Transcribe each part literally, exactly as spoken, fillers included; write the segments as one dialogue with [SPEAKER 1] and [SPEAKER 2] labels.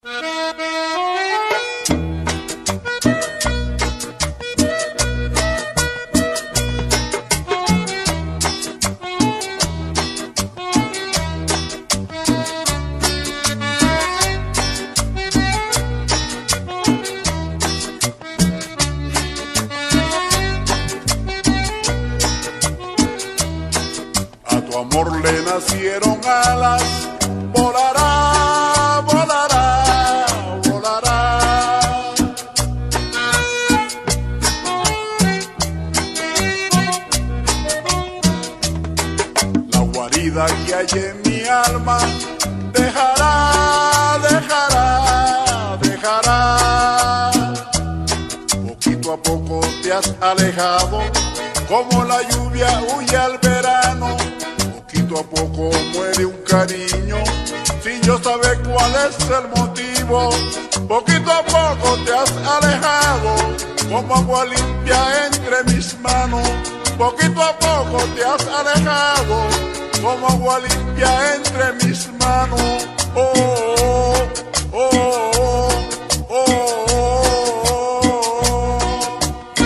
[SPEAKER 1] Tu amor le nacieron alas, volará, volará, volará. La guarida que hay en mi alma dejará, dejará, dejará. Poquito a poco te has alejado, como la lluvia huye al verano. Poquito a poco muere un cariño, sin yo saber cuál es el motivo. Poquito a poco te has alejado, como agua limpia entre mis manos. Poquito a poco te has alejado, como agua limpia entre mis manos. Oh, oh, oh, oh, oh, oh.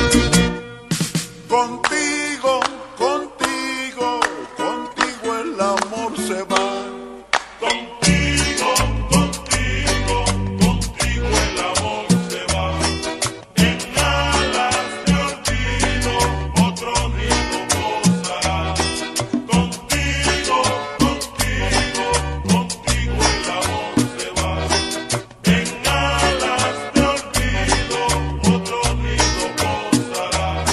[SPEAKER 1] Contigo, contigo, contigo el amor se va.
[SPEAKER 2] Contigo, contigo, contigo el amor se va. En alas de olvido otro nido posará. Contigo, contigo, contigo el amor se va. En alas de olvido otro nido posará.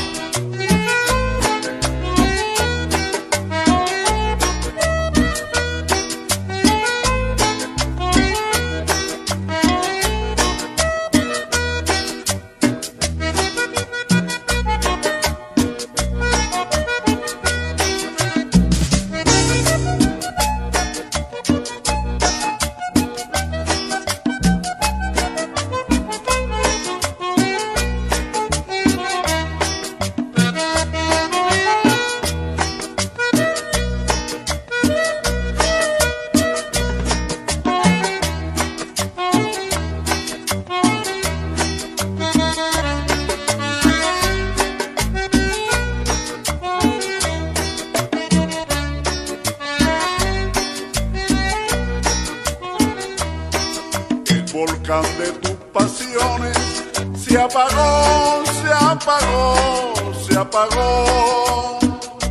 [SPEAKER 1] El volcán de tus pasiones se apagó, se apagó, se apagó.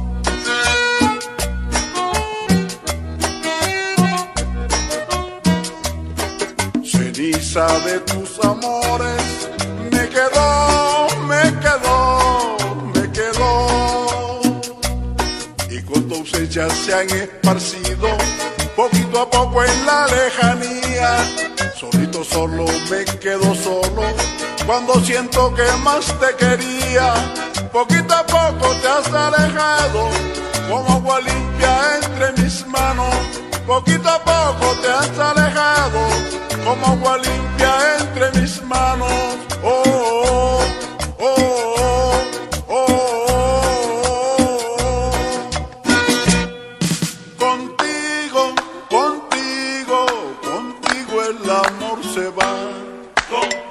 [SPEAKER 1] Ceniza de tus amores me quedó, me quedó, me quedó. Y con tu ausencia se han esparcido poquito a poco en la lejanía. Solito solo me quedo solo cuando siento que más te quería. Poquito a poco te has alejado, como agua limpia entre mis manos. Poquito a poco te has alejado, como agua limpia entre mis manos. Oh, oh, oh, oh, oh, oh. Contigo, contigo, contigo el amor se va.
[SPEAKER 2] Contigo